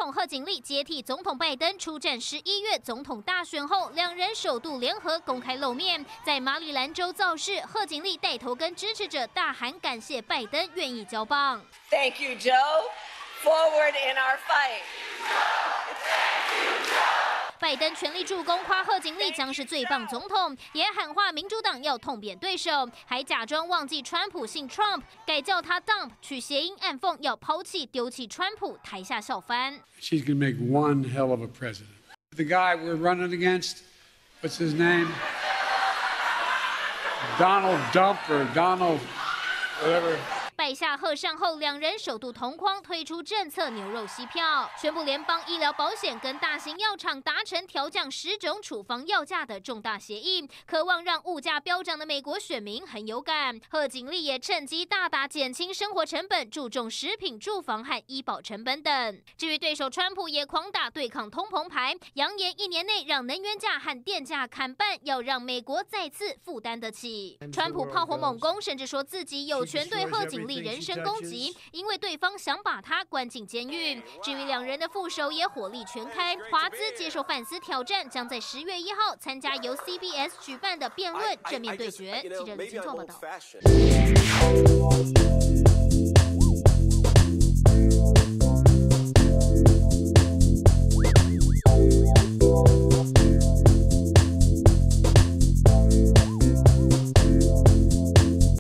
统贺锦丽接替总统拜登出战11月总统大选后，两人首度联合公开露面，在马里兰州造势，贺锦丽带头跟支持者大喊感谢拜登愿意交棒。 Thank you, Joe. Forward in our fight. 拜登全力助攻，夸贺锦丽将是最棒总统，也喊话民主党要痛扁对手，还假装忘记川普姓 Trump， 改叫他 Dump， 取谐音暗讽要抛弃丢弃川普，台下笑翻。 She's going to make one hell of a president. The guy we're running against, what's his name? Donald Dump or Donald whatever. 拜下贺上后，两人首度同框推出政策牛肉吸票，宣布联邦医疗保险跟大型药厂达成调降10种处方药价的重大协议，渴望让物价飙涨的美国选民很有感。贺锦丽也趁机大打减轻生活成本，注重食品、住房和医保成本等。至于对手川普也狂打对抗通膨牌，扬言1年内让能源价和电价砍半，要让美国再次负担得起。川普炮火猛攻，甚至说自己有权对贺锦丽人身攻击，因为对方想把他关进监狱。至于两人的副手也火力全开，华兹接受范斯挑战，将在10月1号参加由 CBS 举办的辩论正面对决。记者李金硕报道。